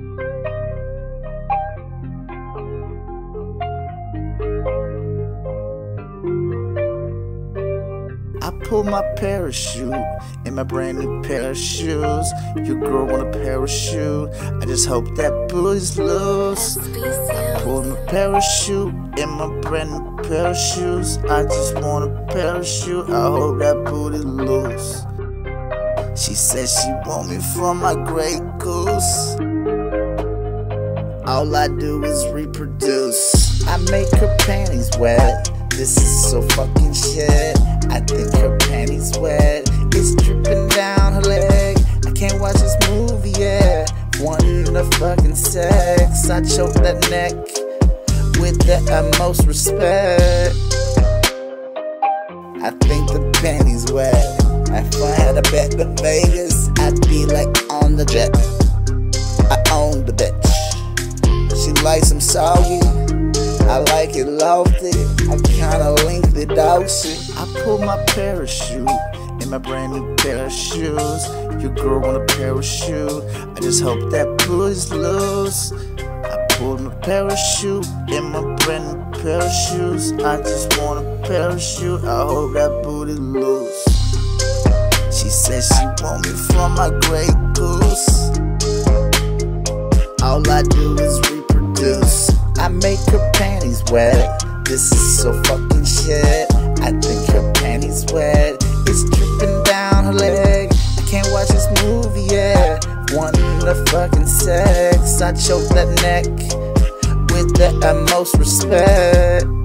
I pull my parachute in my brand new pair of shoes. Your girl want a parachute, I just hope that booty's loose. I pull my parachute in my brand new pair of shoes. I just want a parachute, I hope that booty loose. She says she want me for my Grey Goose. All I do is reproduce. I make her panties wet. This is so fucking shit. I think her panties wet. It's dripping down her leg. I can't watch this movie yet. Wanting the fucking sex. I choke that neck with the utmost respect. I think the panties wet. If I had a bet to Vegas, I'd be like on the jet. I own the bitch. She likes them soggy, I like it lofty. I kinda lengthy dosey. I pull my parachute in my brand new pair of shoes. Your girl want a parachute, I just hope that booty's loose. I pulled my parachute in my brand new pair of shoes. I just want a parachute, I hope that booty loose. She says she want me for my Grey Goose. All I do is reproduce. I make her panties wet. This is so fucking shit. I think her panties wet. It's dripping down her leg. I can't watch this movie yet. Wanting the fucking sex. I choke that neck with the utmost respect.